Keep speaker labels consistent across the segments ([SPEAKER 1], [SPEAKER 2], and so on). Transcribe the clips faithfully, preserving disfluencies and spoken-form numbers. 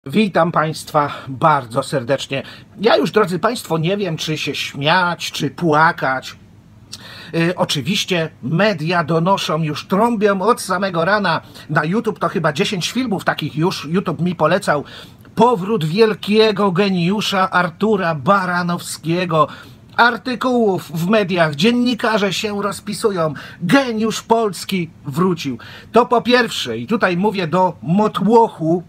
[SPEAKER 1] Witam Państwa bardzo serdecznie. Ja już, drodzy Państwo, nie wiem, czy się śmiać, czy płakać. Yy, oczywiście media donoszą, już trąbią od samego rana. Na YouTube to chyba dziesięć filmów takich już YouTube mi polecał. Powrót wielkiego geniusza Artura Baranowskiego. Artykułów w mediach, dziennikarze się rozpisują. Geniusz polski wrócił. To po pierwsze, i tutaj mówię do motłochu,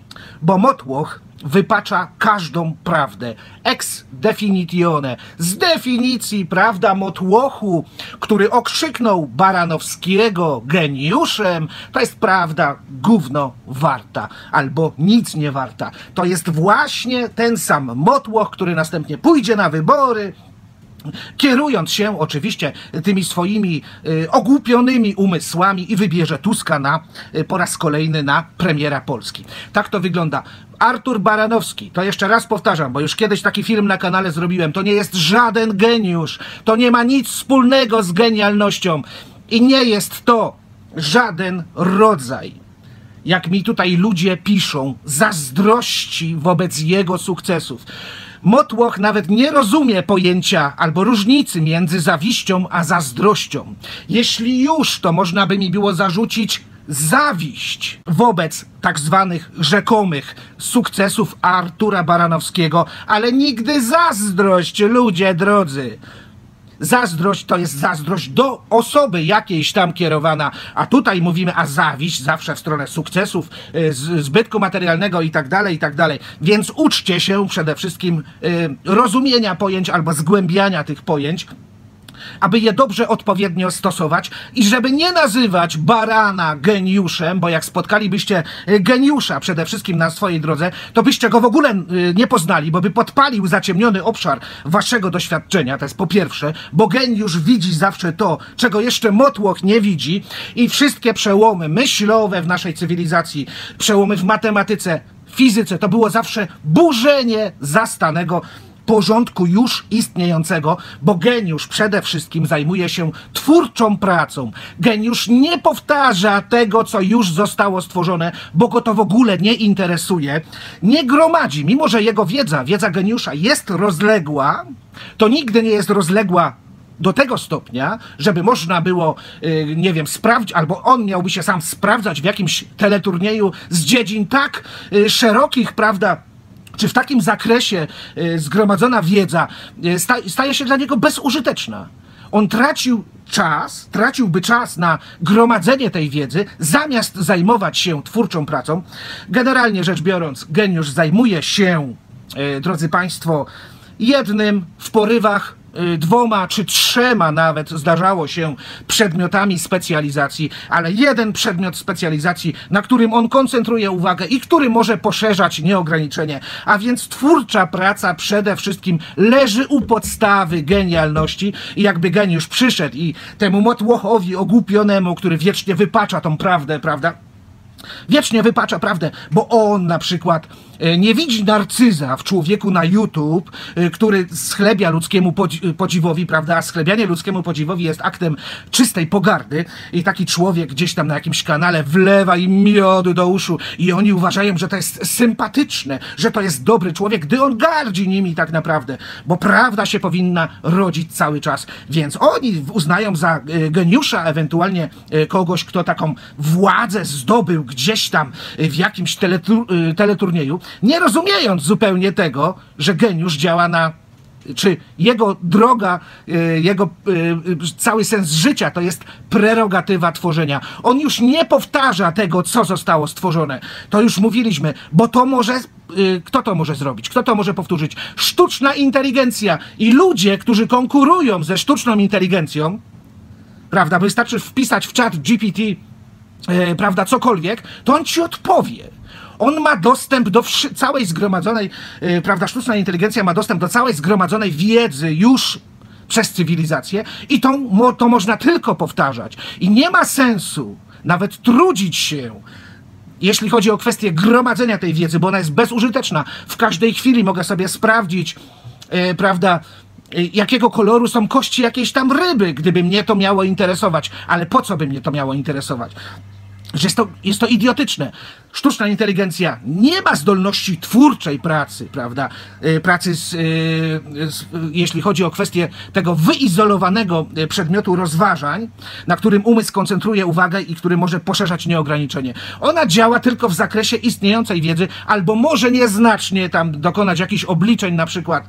[SPEAKER 1] bo motłoch wypacza każdą prawdę. Ex definitione. Z definicji, prawda, motłochu, który okrzyknął Baranowskiego geniuszem, to jest prawda gówno warta, albo nic nie warta. To jest właśnie ten sam motłoch, który następnie pójdzie na wybory, kierując się oczywiście tymi swoimi y, ogłupionymi umysłami i wybierze Tuska na, y, po raz kolejny na premiera Polski. Tak to wygląda. Artur Baranowski, to jeszcze raz powtarzam, bo już kiedyś taki film na kanale zrobiłem, to nie jest żaden geniusz, to nie ma nic wspólnego z genialnością i nie jest to żaden rodzaj, jak mi tutaj ludzie piszą, zazdrości wobec jego sukcesów. Motłoch nawet nie rozumie pojęcia albo różnicy między zawiścią a zazdrością. Jeśli już, to można by mi było zarzucić zawiść wobec tak zwanych rzekomych sukcesów Artura Baranowskiego, ale nigdy zazdrość, ludzie drodzy. Zazdrość to jest zazdrość do osoby jakiejś tam kierowana, a tutaj mówimy, a zawiść zawsze w stronę sukcesów, zbytku materialnego i tak dalej, i tak dalej. Więc uczcie się przede wszystkim y, rozumienia pojęć albo zgłębiania tych pojęć, aby je dobrze, odpowiednio stosować i żeby nie nazywać barana geniuszem, bo jak spotkalibyście geniusza przede wszystkim na swojej drodze, to byście go w ogóle nie poznali, bo by podpalił zaciemniony obszar waszego doświadczenia, to jest po pierwsze, bo geniusz widzi zawsze to, czego jeszcze motłoch nie widzi i wszystkie przełomy myślowe w naszej cywilizacji, przełomy w matematyce, fizyce, to było zawsze burzenie zastanego porządku już istniejącego, bo geniusz przede wszystkim zajmuje się twórczą pracą. Geniusz nie powtarza tego, co już zostało stworzone, bo go to w ogóle nie interesuje. Nie gromadzi, mimo że jego wiedza, wiedza geniusza jest rozległa, to nigdy nie jest rozległa do tego stopnia, żeby można było, yy, nie wiem, sprawdzić, albo on miałby się sam sprawdzać w jakimś teleturnieju z dziedzin tak yy, szerokich, prawda, czy w takim zakresie y, zgromadzona wiedza y, sta, staje się dla niego bezużyteczna. On tracił czas, traciłby czas na gromadzenie tej wiedzy, zamiast zajmować się twórczą pracą. Generalnie rzecz biorąc, geniusz zajmuje się, y, drodzy Państwo, jednym w porywach, dwoma czy trzema nawet zdarzało się przedmiotami specjalizacji, ale jeden przedmiot specjalizacji, na którym on koncentruje uwagę i który może poszerzać nieograniczenie, a więc twórcza praca przede wszystkim leży u podstawy genialności i jakby geniusz przyszedł i temu motłochowi ogłupionemu, który wiecznie wypacza tą prawdę, prawda? Wiecznie wypacza prawdę, bo on na przykład nie widzi narcyza w człowieku na YouTube, który schlebia ludzkiemu podziwowi, prawda? A schlebianie ludzkiemu podziwowi jest aktem czystej pogardy i taki człowiek gdzieś tam na jakimś kanale wlewa im miodu do uszu i oni uważają, że to jest sympatyczne, że to jest dobry człowiek, gdy on gardzi nimi tak naprawdę, bo prawda się powinna rodzić cały czas, więc oni uznają za geniusza ewentualnie kogoś, kto taką władzę zdobył gdzieś tam w jakimś teletur teleturnieju, nie rozumiejąc zupełnie tego, że geniusz działa na, czy jego droga, jego cały sens życia to jest prerogatywa tworzenia. On już nie powtarza tego, co zostało stworzone. To już mówiliśmy, bo to może, kto to może zrobić? Kto to może powtórzyć? Sztuczna inteligencja i ludzie, którzy konkurują ze sztuczną inteligencją, prawda, wystarczy wpisać w czat G P T, prawda, cokolwiek, to on ci odpowie. On ma dostęp do całej zgromadzonej, yy, prawda, sztuczna inteligencja ma dostęp do całej zgromadzonej wiedzy już przez cywilizację i to, mo, to można tylko powtarzać. I nie ma sensu nawet trudzić się, jeśli chodzi o kwestię gromadzenia tej wiedzy, bo ona jest bezużyteczna. W każdej chwili mogę sobie sprawdzić, yy, prawda, yy, jakiego koloru są kości jakiejś tam ryby, gdyby mnie to miało interesować. Ale po co by mnie to miało interesować? że jest to, jest to idiotyczne. Sztuczna inteligencja nie ma zdolności twórczej pracy, prawda? Yy, pracy, z, yy, z, jeśli chodzi o kwestię tego wyizolowanego przedmiotu rozważań, na którym umysł koncentruje uwagę i który może poszerzać nieograniczenie. Ona działa tylko w zakresie istniejącej wiedzy, albo może nieznacznie tam dokonać jakichś obliczeń na przykład.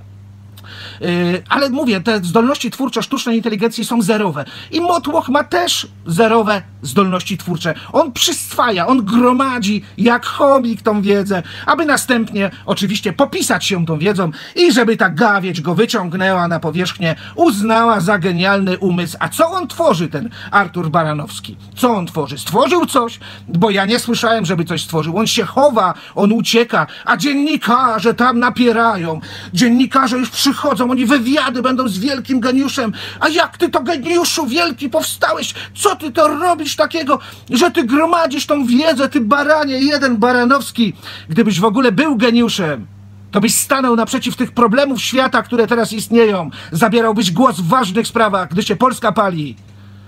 [SPEAKER 1] Yy, ale mówię, te zdolności twórcze sztucznej inteligencji są zerowe. I Motłoch ma też zerowe zdolności twórcze. On przyswaja, on gromadzi jak chomik tą wiedzę, aby następnie oczywiście popisać się tą wiedzą i żeby ta gawieć go wyciągnęła na powierzchnię, uznała za genialny umysł. A co on tworzy, ten Artur Baranowski? Co on tworzy? Stworzył coś? Bo ja nie słyszałem, żeby coś stworzył. On się chowa, on ucieka, a dziennikarze tam napierają. Dziennikarze już przychodzą, oni wywiady będą z wielkim geniuszem. A jak ty to, geniuszu wielki, powstałeś? Co ty to robisz takiego, że ty gromadzisz tą wiedzę, ty baranie, jeden Baranowski? Gdybyś w ogóle był geniuszem, to byś stanął naprzeciw tych problemów świata, które teraz istnieją. Zabierałbyś głos w ważnych sprawach, gdy się Polska pali.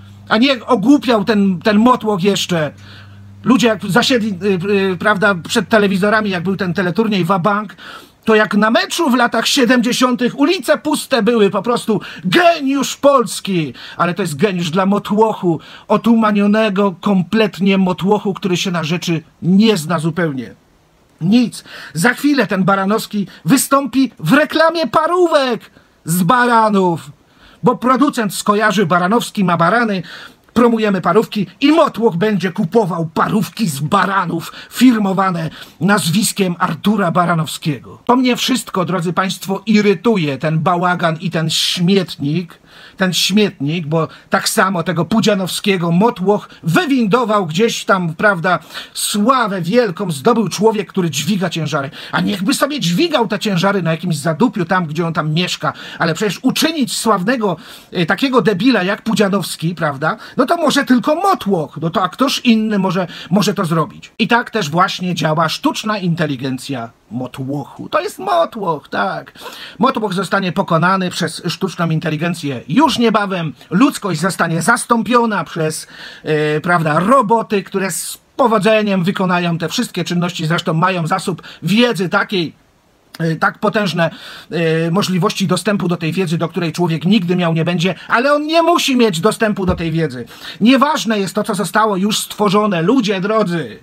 [SPEAKER 1] A nie ogłupiał ten, ten Motłoch jeszcze. Ludzie jak zasiedli, yy, yy, prawda, przed telewizorami, jak był ten teleturniej Wabank, to jak na meczu w latach siedemdziesiątych ulice puste były, po prostu geniusz Polski. Ale to jest geniusz dla Motłochu, otumanionego kompletnie Motłochu, który się na rzeczy nie zna zupełnie. Nic. Za chwilę ten Baranowski wystąpi w reklamie parówek z baranów, bo producent skojarzy Baranowski ma barany, promujemy parówki i Motłoch będzie kupował parówki z baranów firmowane nazwiskiem Artura Baranowskiego. To mnie wszystko, drodzy Państwo, irytuje, ten bałagan i ten śmietnik, ten śmietnik, bo tak samo tego Pudzianowskiego Motłoch wywindował gdzieś tam, prawda, sławę wielką zdobył człowiek, który dźwiga ciężary. A niechby sobie dźwigał te ciężary na jakimś zadupiu tam, gdzie on tam mieszka, ale przecież uczynić sławnego e, takiego debila jak Pudzianowski, prawda, no to może tylko Motłoch, no to a ktoż inny może, może to zrobić. I tak też właśnie działa sztuczna inteligencja Motłochu. To jest Motłoch, tak. Motłoch zostanie pokonany przez sztuczną inteligencję już niebawem. Ludzkość zostanie zastąpiona przez, yy, prawda, roboty, które z powodzeniem wykonają te wszystkie czynności. Zresztą mają zasób wiedzy takiej, yy, tak potężne yy, możliwości dostępu do tej wiedzy, do której człowiek nigdy miał nie będzie, ale on nie musi mieć dostępu do tej wiedzy. Nieważne jest to, co zostało już stworzone. Ludzie drodzy,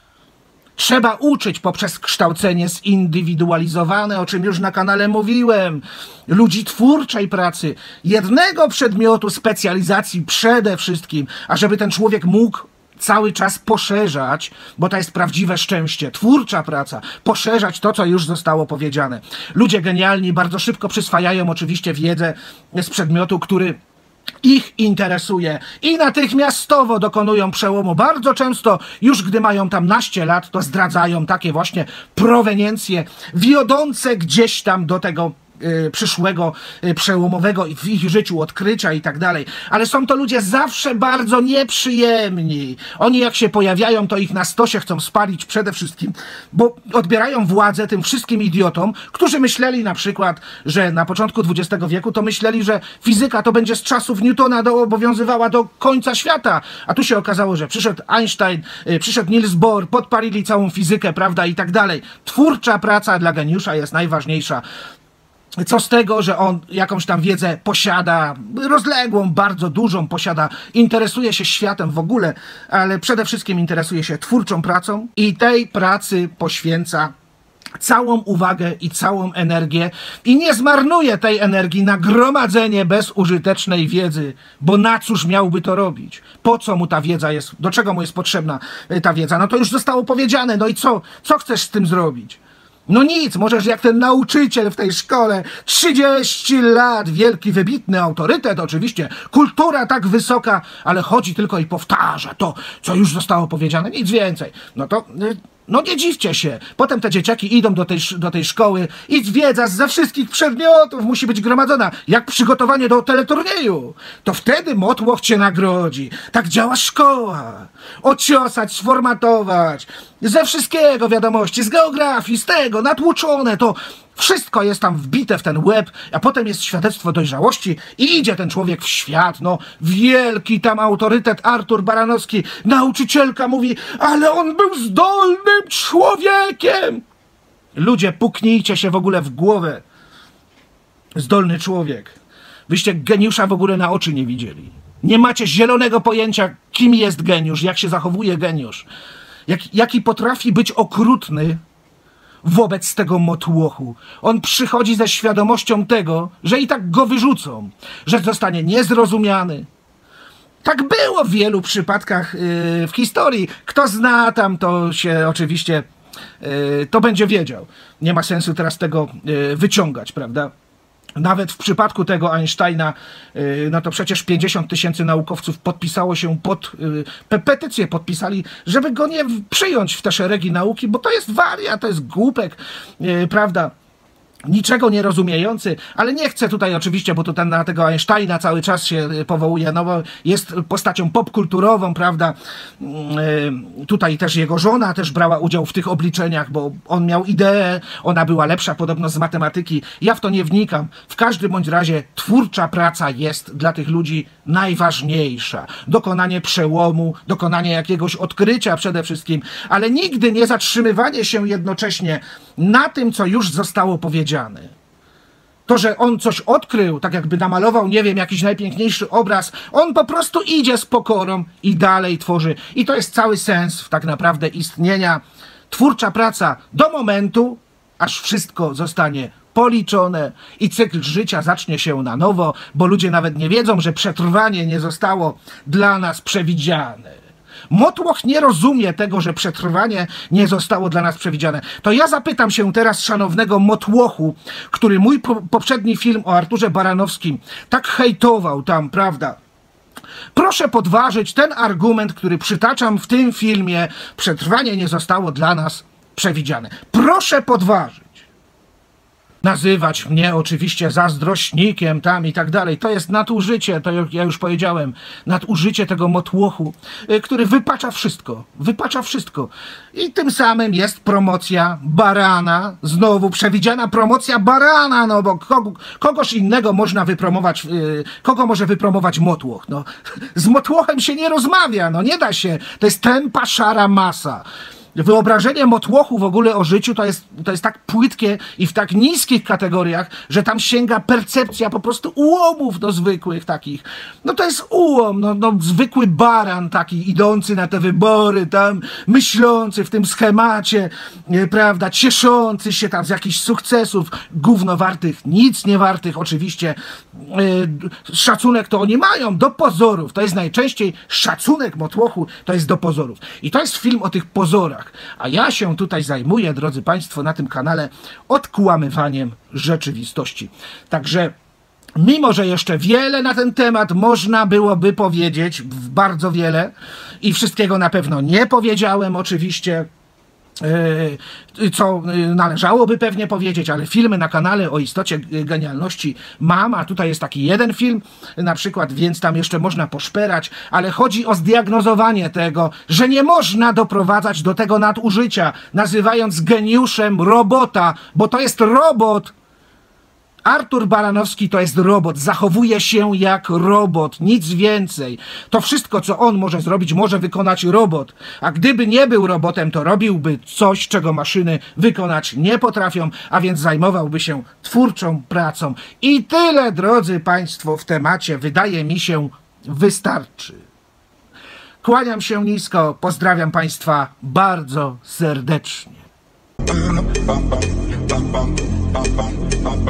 [SPEAKER 1] trzeba uczyć poprzez kształcenie zindywidualizowane, o czym już na kanale mówiłem, ludzi twórczej pracy, jednego przedmiotu specjalizacji przede wszystkim, ażeby ten człowiek mógł cały czas poszerzać, bo to jest prawdziwe szczęście, twórcza praca, poszerzać to, co już zostało powiedziane. Ludzie genialni bardzo szybko przyswajają oczywiście wiedzę z przedmiotu, który ich interesuje i natychmiastowo dokonują przełomu. Bardzo często, już gdy mają tam naście lat, to zdradzają takie właśnie proweniencje wiodące gdzieś tam do tego y, przyszłego, y, przełomowego w ich życiu odkrycia i tak dalej. Ale są to ludzie zawsze bardzo nieprzyjemni. Oni jak się pojawiają, to ich na stosie chcą spalić przede wszystkim, bo odbierają władzę tym wszystkim idiotom, którzy myśleli na przykład, że na początku dwudziestego wieku to myśleli, że fizyka to będzie z czasów Newtona do, obowiązywała do końca świata. A tu się okazało, że przyszedł Einstein, y, przyszedł Niels Bohr, podpalili całą fizykę, prawda, i tak dalej. Twórcza praca dla geniusza jest najważniejsza. Co z tego, że on jakąś tam wiedzę posiada, rozległą, bardzo dużą posiada, interesuje się światem w ogóle, ale przede wszystkim interesuje się twórczą pracą i tej pracy poświęca całą uwagę i całą energię i nie zmarnuje tej energii na gromadzenie bezużytecznej wiedzy, bo na cóż miałby to robić? Po co mu ta wiedza jest? Do czego mu jest potrzebna ta wiedza? No to już zostało powiedziane, no i co? Co chcesz z tym zrobić? No nic, możesz jak ten nauczyciel w tej szkole, trzydzieści lat, wielki, wybitny autorytet, oczywiście, kultura tak wysoka, ale chodzi tylko i powtarza to, co już zostało powiedziane, nic więcej. No to... No nie dziwcie się. Potem te dzieciaki idą do tej, do tej szkoły i wiedza ze wszystkich przedmiotów musi być gromadzona. Jak przygotowanie do teleturnieju. To wtedy Motłoch cię nagrodzi. Tak działa szkoła. Ociosać, sformatować. Ze wszystkiego wiadomości, z geografii, z tego, natłuczone to Wszystko jest tam wbite w ten łeb, a potem jest świadectwo dojrzałości i idzie ten człowiek w świat, no wielki tam autorytet Artur Baranowski, nauczycielka mówi, ale on był zdolnym człowiekiem. Ludzie, puknijcie się w ogóle w głowę. Zdolny człowiek. Wyście geniusza w ogóle na oczy nie widzieli. Nie macie zielonego pojęcia, kim jest geniusz, jak się zachowuje geniusz. Jak, jaki potrafi być okrutny wobec tego motłochu. On przychodzi ze świadomością tego, że i tak go wyrzucą, że zostanie niezrozumiany. Tak było w wielu przypadkach yy, w historii. Kto zna tam, to się oczywiście, yy, to będzie wiedział. Nie ma sensu teraz tego yy, wyciągać, prawda? Nawet w przypadku tego Einsteina, no to przecież pięćdziesiąt tysięcy naukowców podpisało się pod, petycję podpisali, żeby go nie przyjąć w te szeregi nauki, bo to jest wariat, to jest głupek, prawda? Niczego nie rozumiejący, ale nie chcę tutaj oczywiście, bo tutaj na tego Einsteina cały czas się powołuje, no bo jest postacią popkulturową, prawda? Tutaj też jego żona też brała udział w tych obliczeniach, bo on miał ideę, ona była lepsza podobno z matematyki. Ja w to nie wnikam. W każdym bądź razie twórcza praca jest dla tych ludzi najważniejsza. Dokonanie przełomu, dokonanie jakiegoś odkrycia przede wszystkim, ale nigdy nie zatrzymywanie się jednocześnie na tym, co już zostało powiedziane. To, że on coś odkrył, tak jakby namalował, nie wiem, jakiś najpiękniejszy obraz, on po prostu idzie z pokorą i dalej tworzy. I to jest cały sens tak naprawdę istnienia. Twórcza praca do momentu, aż wszystko zostanie policzone i cykl życia zacznie się na nowo, bo ludzie nawet nie wiedzą, że przetrwanie nie zostało dla nas przewidziane. Motłoch nie rozumie tego, że przetrwanie nie zostało dla nas przewidziane. To ja zapytam się teraz szanownego Motłochu, który mój po poprzedni film o Arturze Baranowskim tak hejtował tam, prawda? Proszę podważyć ten argument, który przytaczam w tym filmie. Przetrwanie nie zostało dla nas przewidziane. Proszę podważyć. Nazywać mnie oczywiście zazdrośnikiem tam i tak dalej. To jest nadużycie, to ja już powiedziałem, nadużycie tego motłochu, który wypacza wszystko, wypacza wszystko. I tym samym jest promocja barana, znowu przewidziana promocja barana, no bo kogo, kogoż innego można wypromować, kogo może wypromować motłoch? No, z motłochem się nie rozmawia, no nie da się, to jest tępa, szara masa. Wyobrażenie motłochu w ogóle o życiu to jest, to jest tak płytkie i w tak niskich kategoriach, że tam sięga percepcja po prostu ułomów do zwykłych takich. No to jest ułom, no, no zwykły baran taki idący na te wybory, tam myślący w tym schemacie, nie, prawda, cieszący się tam z jakichś sukcesów, gówno wartych, nic nie wartych oczywiście. Yy, szacunek to oni mają do pozorów, to jest najczęściej szacunek motłochu, to jest do pozorów. I to jest film o tych pozorach. A ja się tutaj zajmuję, drodzy Państwo, na tym kanale odkłamywaniem rzeczywistości. Także mimo, że jeszcze wiele na ten temat można byłoby powiedzieć, bardzo wiele i wszystkiego na pewno nie powiedziałem oczywiście, co należałoby pewnie powiedzieć, ale filmy na kanale o istocie genialności mam, a tutaj jest taki jeden film na przykład, więc tam jeszcze można poszperać, ale chodzi o zdiagnozowanie tego, że nie można doprowadzać do tego nadużycia, nazywając geniuszem robota, bo to jest robot. Artur Baranowski to jest robot, zachowuje się jak robot, nic więcej. To wszystko, co on może zrobić, może wykonać robot. A gdyby nie był robotem, to robiłby coś, czego maszyny wykonać nie potrafią, a więc zajmowałby się twórczą pracą. I tyle, drodzy Państwo, w temacie, wydaje mi się, wystarczy. Kłaniam się nisko, pozdrawiam Państwa bardzo serdecznie.